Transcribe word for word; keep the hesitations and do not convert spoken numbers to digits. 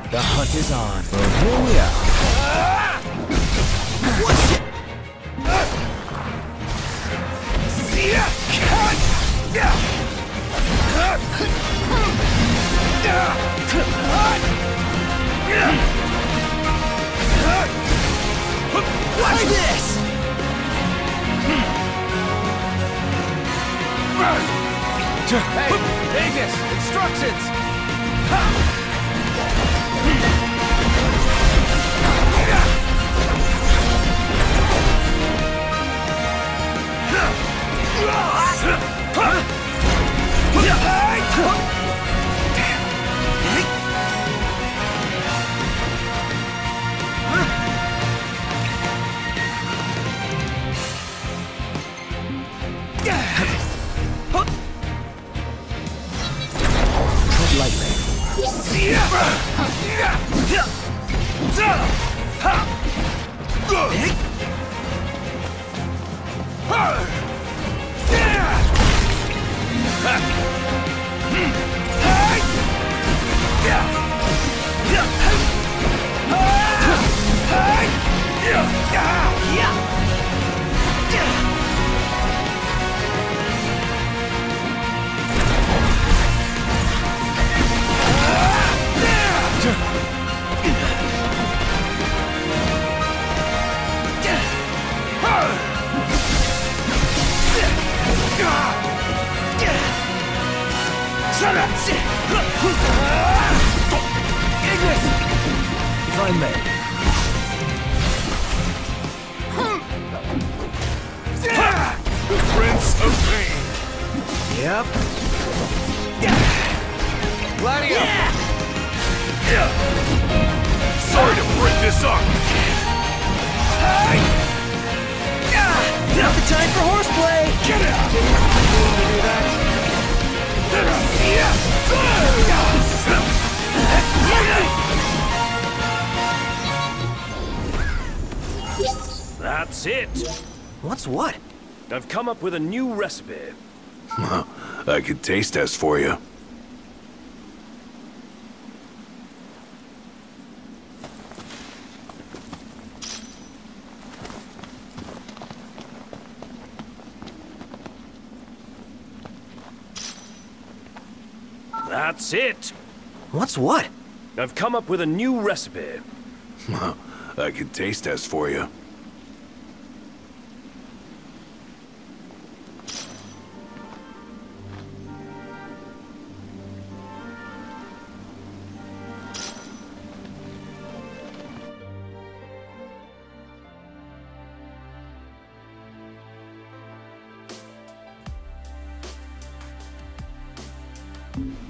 The hunt is on. Well, here we are. What's it? Watch this! Hey, Vegas, instructions! Tread lightly. Ignis! If I may. The Prince of Pain! Yep. Gladio! Sorry to break this up! Not the time for horseplay! Get out! Didn't mean to do that. That's it. What's what? I've come up with a new recipe. I could taste test for you. That's it. What's what? I've come up with a new recipe. I could taste test for you. You